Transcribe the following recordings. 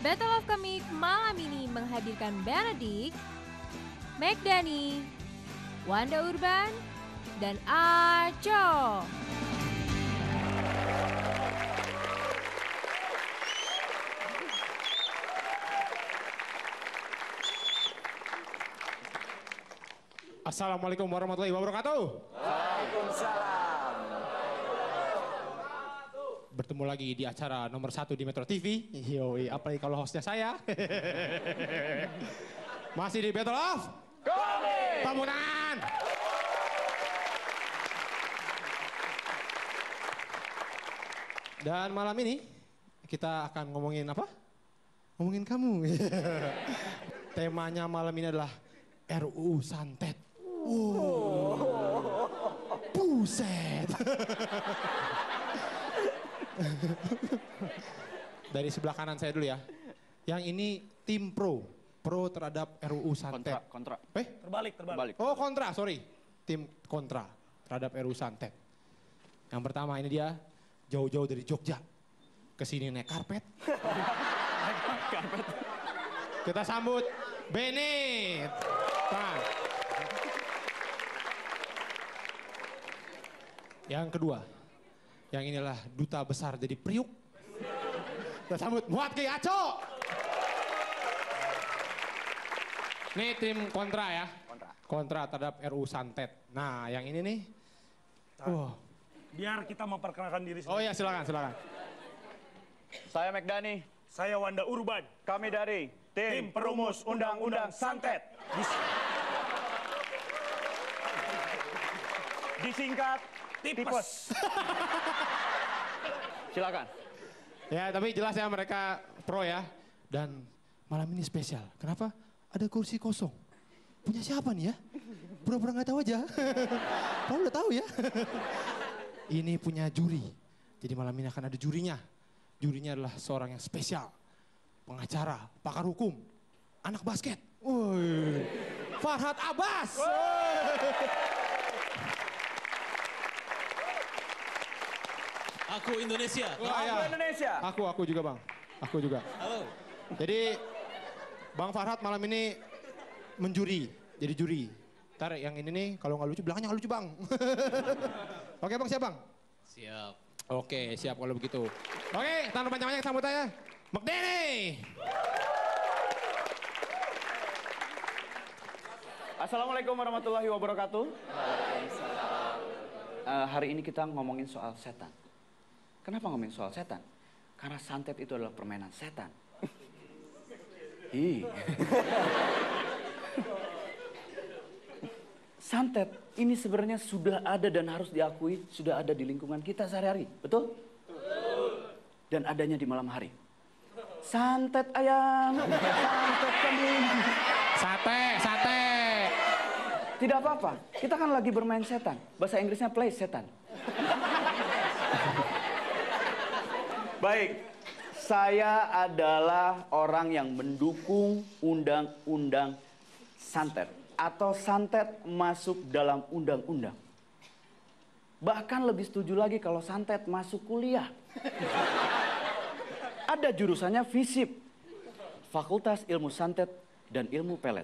Battle of Comic malam ini menghadirkan Benedict, McDani, Wanda Urban, dan Aco. Assalamualaikum warahmatullahi wabarakatuh. Waalaikumsalam. Bertemu lagi di acara nomor 1 di Metro TV. Yoi, apalagi kalau hostnya saya. Masih di Battle of Comic. Pamunan. Dan malam ini kita akan ngomongin apa? Ngomongin kamu. Temanya malam ini adalah RUU Santet. Buset. Dari sebelah kanan saya dulu ya. Yang ini tim pro terhadap RUU Santet. Kontra. Terbalik. Oh kontra, sorry. Tim kontra terhadap RUU Santet. Yang pertama ini dia jauh-jauh dari Jogja. Kesini naik karpet. Kita sambut Benit. Yang kedua, yang inilah duta besar dari Priuk. Kita sambut Muatki Aco. Ini tim kontra ya. Kontra terhadap RUU Santet. Nah, yang ini nih. Biar kita memperkenalkan diri sendiri. Oh ya, silakan. Saya McDani. Saya Wanda Urban. Kami dari Tim Perumus Undang-Undang Santet. Disingkat Tipes. Silakan. Ya, tapi jelas ya mereka pro ya. Dan malam ini spesial. Kenapa? Ada kursi kosong. Punya siapa nih ya? Pura-pura nggak tahu aja. Kamu udah tahu ya. Ini punya juri. Jadi malam ini akan ada jurinya. Jurinya adalah seorang yang spesial. Pengacara, pakar hukum, anak basket. Farhad Abbas. Aku Indonesia. Aku Indonesia. Aku juga bang. Aku juga. Halo. Jadi Bang Farhad malam ini menjuri. Jadi juri. Ntar yang ini nih kalau nggak lucu belakangnya nggak lucu bang. Oke bang, siap bang? Siap. Oke siap kalau begitu. Oke tanpa panjang-panjang sambut aja. McDani. Assalamualaikum warahmatullahi wabarakatuh. Hari ini kita ngomongin soal setan. Kenapa ngomongin soal setan? Karena santet itu adalah permainan setan. Santet ini sebenarnya sudah ada dan harus diakui sudah ada di lingkungan kita sehari-hari, betul? Dan adanya di malam hari. Santet ayam, santet kambing. Sate. Tidak apa-apa, kita kan lagi bermain setan. Bahasa Inggrisnya play setan. Baik, saya adalah orang yang mendukung undang-undang santet. Atau santet masuk dalam undang-undang. Bahkan lebih setuju lagi kalau santet masuk kuliah. Ada jurusannya FISIP. Fakultas Ilmu Santet dan Ilmu Pelet.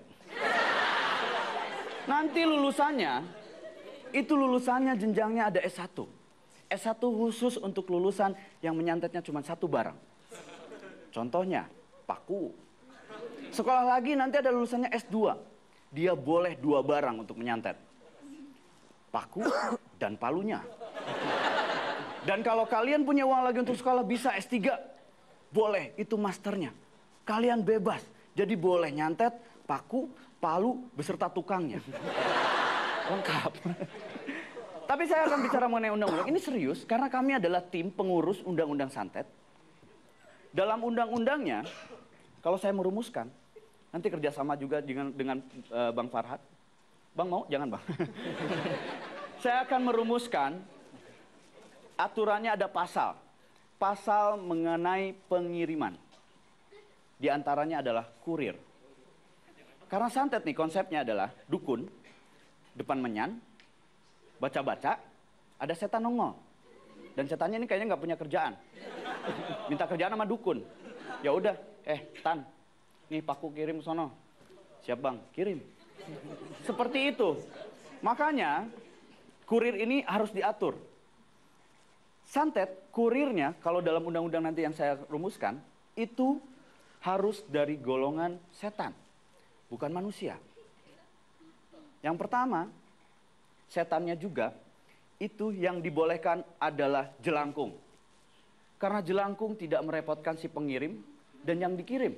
Nanti lulusannya jenjangnya ada S1. S1 khusus untuk lulusan yang menyantetnya cuma satu barang. Contohnya, paku. Sekolah lagi nanti ada lulusannya S2. Dia boleh 2 barang untuk menyantet. Paku dan palunya. Dan kalau kalian punya uang lagi untuk sekolah bisa S3. Boleh, itu masternya. Kalian bebas. Jadi boleh nyantet, paku, palu, beserta tukangnya. Lengkap. Tapi saya akan bicara mengenai undang-undang. Ini serius, karena kami adalah tim pengurus undang-undang santet. Dalam undang-undangnya, kalau saya merumuskan, nanti kerjasama juga dengan Bang Farhad. Bang mau? Jangan bang. Saya akan merumuskan, aturannya ada pasal. Pasal mengenai pengiriman. Di antaranya adalah kurir. Karena santet nih konsepnya adalah dukun, depan menyan, baca-baca, ada setan nongol. Dan setannya ini kayaknya nggak punya kerjaan. Minta kerjaan sama dukun. Ya udah, Tan, nih paku kirim sono. Siap bang, kirim. Seperti itu. Makanya kurir ini harus diatur. Santet, kurirnya kalau dalam undang-undang nanti yang saya rumuskan, itu harus dari golongan setan, bukan manusia. Yang pertama, setannya juga itu yang dibolehkan adalah jelangkung. Karena jelangkung tidak merepotkan si pengirim dan yang dikirim.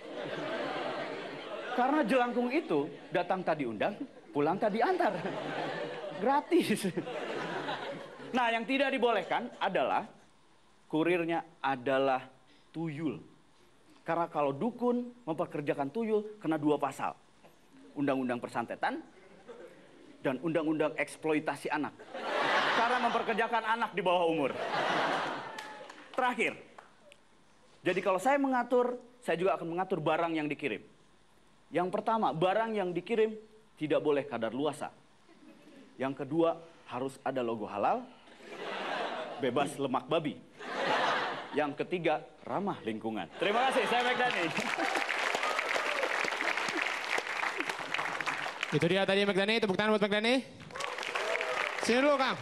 Karena jelangkung itu datang tadi undang, pulang tadi antar. Gratis. Nah, yang tidak dibolehkan adalah kurirnya adalah tuyul. Karena kalau dukun mempekerjakan tuyul kena 2 pasal. Undang-undang persantetan dan undang-undang eksploitasi anak. Karena memperkerjakan anak di bawah umur. Terakhir. Jadi kalau saya mengatur, saya juga akan mengatur barang yang dikirim. Yang pertama, barang yang dikirim tidak boleh kadaluarsa. Yang kedua, harus ada logo halal, bebas lemak babi. Yang ketiga, ramah lingkungan. Terima kasih, saya McDani. Itu dia tadi McDani, tepuk tangan buat McDani. Sini dulu Kang.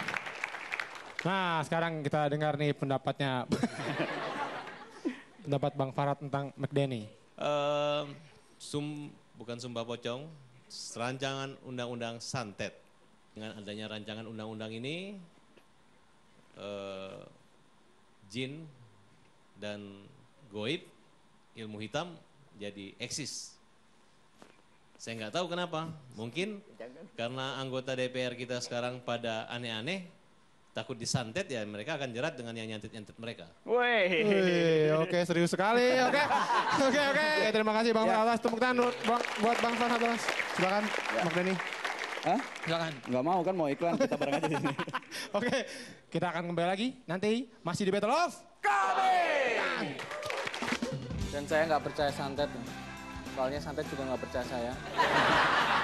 Nah sekarang kita dengar nih pendapatnya. Pendapat Bang Farad tentang McDani. Bukan sumpah pocong, rancangan undang-undang santet. Dengan adanya rancangan undang-undang ini, jin dan goib, ilmu hitam jadi eksis. Saya nggak tahu kenapa, mungkin karena anggota DPR kita sekarang pada aneh-aneh, takut disantet ya mereka akan jerat dengan yang nyantet-nyantet mereka. Wih, oke serius sekali, oke. Terima kasih Bang Farad atas tepuk tangan buat Bang Farad atas. Silakan McDani. Hah? Silakan. Nggak mau kan, mau iklan, kita bareng aja di sini. Oke, kita akan kembali lagi nanti masih di Battle of Kami. Dan saya nggak percaya santet. Soalnya santet juga nggak percaya saya.